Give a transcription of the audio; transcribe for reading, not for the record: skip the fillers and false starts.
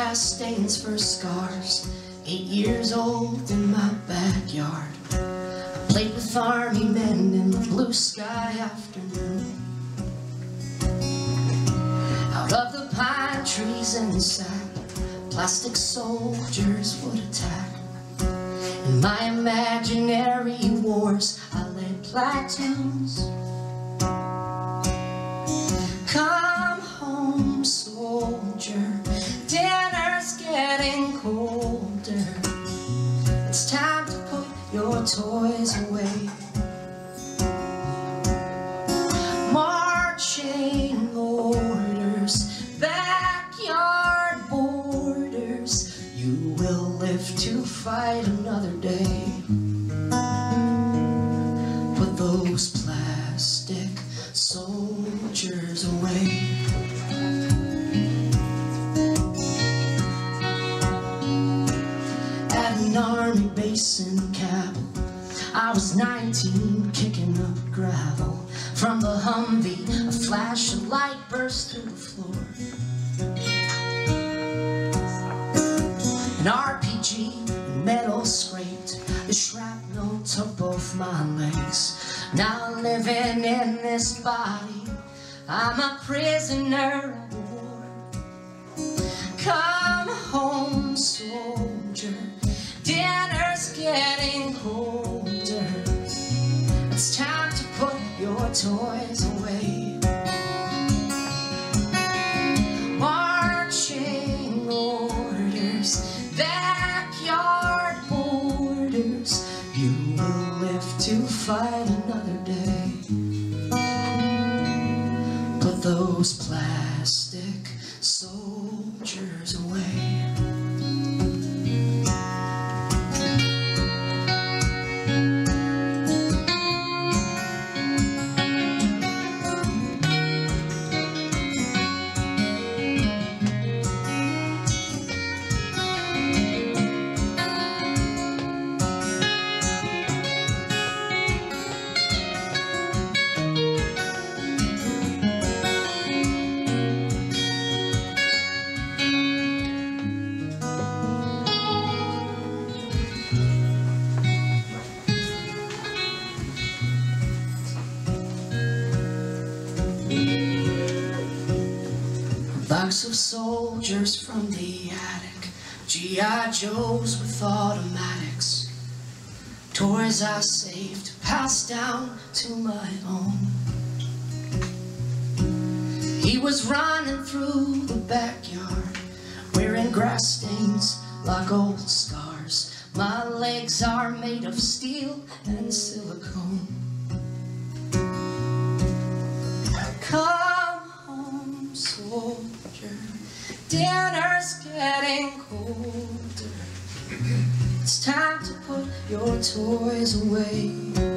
last stains for scars. 8 years old in my backyard. I played with army men in the blue sky afternoon. Out of the pine trees inside, plastic soldiers would attack. In my imaginary wars, I led platoons. Come home, soldier, dinner's getting colder. It's time to put your toys away. Marching orders, backyard borders. You will live to fight another day. Put those plastic soldiers away. At an army base in Kabul, I was 19, kicking up gravel. From the Humvee, a flash of light burst through the floor. An RPG, metal scraped, the shrapnel took both my legs. Now living in this body, I'm a prisoner of war. Come home, soldier, dinner's getting colder. It's time to put your toys away. Marching orders, backyard borders. You will live to fight another day. Put those plastic soldiers away. Box of soldiers from the attic, G.I. Joes with automatics, toys I saved, passed down to my own. He was running through the backyard, wearing grass stains like old scars. My legs are made of steel and silicone. Come home, soldier, dinner's getting colder. It's time to put your toys away.